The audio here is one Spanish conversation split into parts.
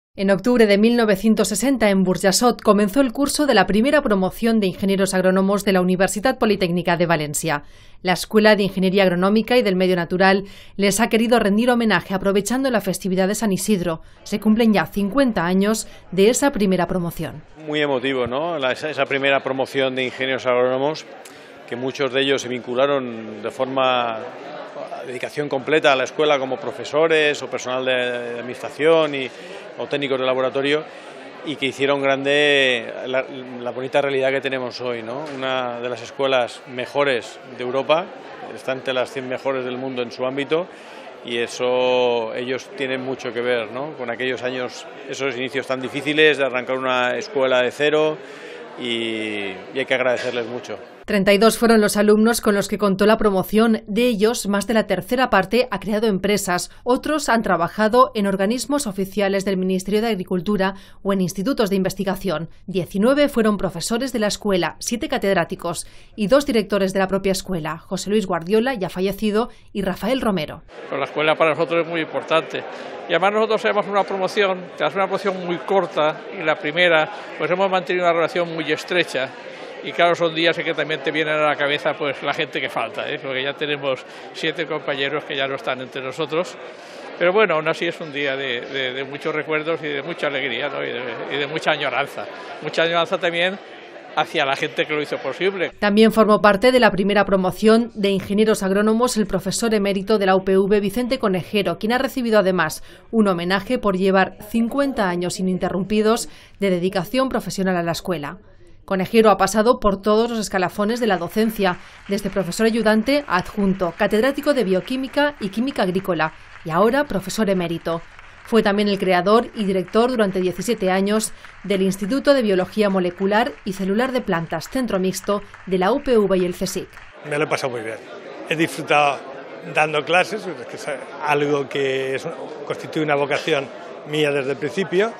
En octubre de 1960, en Burjassot, comenzó el curso de la primera promoción de ingenieros agrónomos de la Universitat Politécnica de Valencia. La Escuela de Ingeniería Agronómica y del Medio Natural les ha querido rendir homenaje aprovechando la festividad de San Isidro. Se cumplen ya 50 años de esa primera promoción. Muy emotivo, ¿no? Esa primera promoción de ingenieros agrónomos, que muchos de ellos se vincularon de forma dedicación completa a la escuela como profesores o personal de administración o técnicos de laboratorio, y que hicieron grande la bonita realidad que tenemos hoy, ¿no? Una de las escuelas mejores de Europa, está entre las 100 mejores del mundo en su ámbito, y eso ellos tienen mucho que ver, ¿no? Con aquellos años, esos inicios tan difíciles de arrancar una escuela de cero, y hay que agradecerles mucho. 32 fueron los alumnos con los que contó la promoción. De ellos, más de la tercera parte ha creado empresas. Otros han trabajado en organismos oficiales del Ministerio de Agricultura o en institutos de investigación. 19 fueron profesores de la escuela, 7 catedráticos y 2 directores de la propia escuela, José Luis Guardiola, ya fallecido, y Rafael Romero. Pues la escuela para nosotros es muy importante. Y además nosotros hacemos una promoción, que es una promoción muy corta, y la primera, pues hemos mantenido una relación muy estrecha. Y claro, son días en que también te vienen a la cabeza pues la gente que falta, porque ya tenemos 7 compañeros que ya no están entre nosotros. Pero bueno, aún así es un día de muchos recuerdos y de mucha alegría, ¿no? y de mucha añoranza. Mucha añoranza también hacia la gente que lo hizo posible. También formó parte de la primera promoción de ingenieros agrónomos el profesor emérito de la UPV, Vicente Conejero, quien ha recibido además un homenaje por llevar 50 años ininterrumpidos de dedicación profesional a la escuela. Conejero ha pasado por todos los escalafones de la docencia, desde profesor ayudante a adjunto, catedrático de bioquímica y química agrícola y ahora profesor emérito. Fue también el creador y director durante 17 años del Instituto de Biología Molecular y Celular de Plantas, centro mixto de la UPV y el CSIC. Me lo he pasado muy bien. He disfrutado dando clases, que es algo que constituye una vocación mía desde el principio,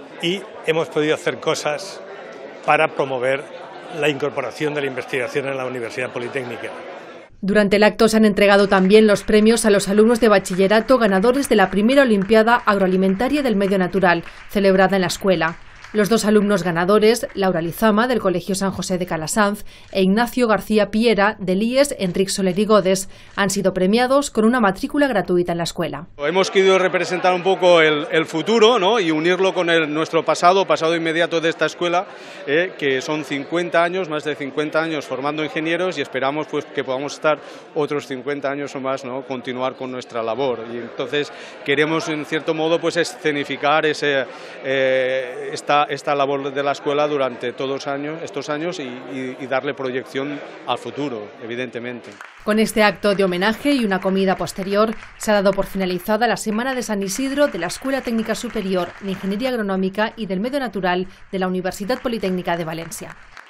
y hemos podido hacer cosas para promover la incorporación de la investigación en la Universidad Politécnica. Durante el acto se han entregado también los premios a los alumnos de bachillerato ganadores de la primera Olimpiada Agroalimentaria del Medio Natural, celebrada en la escuela. Los 2 alumnos ganadores, Laura Lizama, del Colegio San José de Calasanz, e Ignacio García Piera, del IES Enric Soler y Godes, han sido premiados con una matrícula gratuita en la escuela. Hemos querido representar un poco el futuro, ¿no? Y unirlo con nuestro pasado inmediato de esta escuela, que son 50 años, más de 50 años formando ingenieros, y esperamos pues que podamos estar otros 50 años o más, ¿no? Continuar con nuestra labor. Y entonces queremos, en cierto modo, pues escenificar esta labor de la escuela durante todos estos años y darle proyección al futuro, evidentemente. Con este acto de homenaje y una comida posterior, se ha dado por finalizada la Semana de San Isidro de la Escuela Técnica Superior de Ingeniería Agronómica y del Medio Natural de la Universitat Politécnica de Valencia.